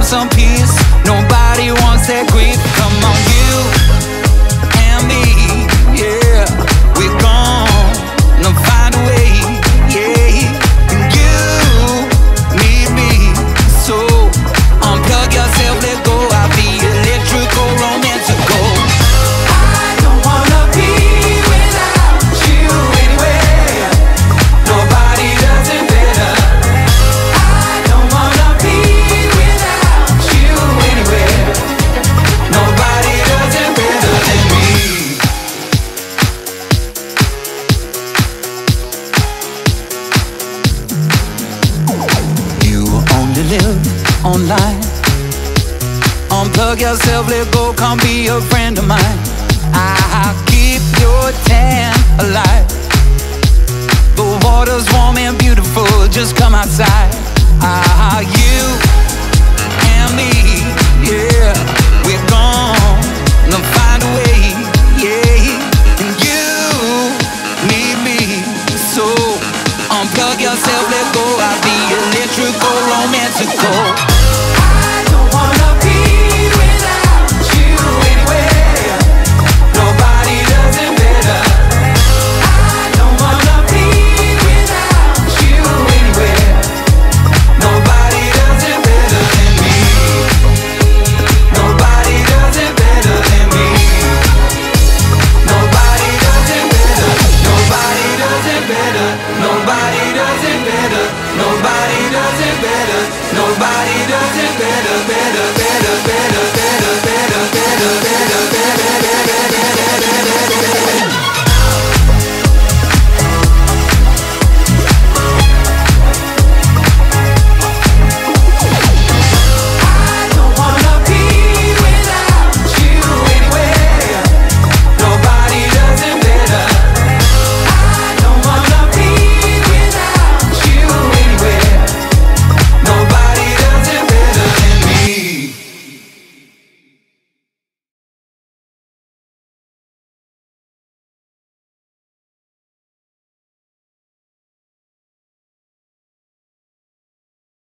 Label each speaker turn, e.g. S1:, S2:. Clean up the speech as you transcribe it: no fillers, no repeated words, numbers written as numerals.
S1: some peace. Nobody wants that grief. Come on, you and me, yeah. We're gonna find a way, yeah. And you need me, so unplug yourself, let go. I'll be electrical, romantical. I don't wanna be without you anywhere. Nobody does it better. I don't wanna be without you anywhere. Nobody does it better than me. You only live online. Unplug yourself, let go, come be a friend of mine. I'll keep your tan alive. The water's warm and beautiful, just come outside. You and me, yeah. We're gonna find a way, yeah. And you need me, so unplug yourself, let go. I'll be electrical, romantical. I don't wanna be without you anywhere. Nobody does it better. I don't wanna be without you anywhere. Nobody does it better than me. Nobody does it better than me. Nobody does it better. Nobody does it better. Nobody does it better. Nobody does it better. Nobody does it better, better.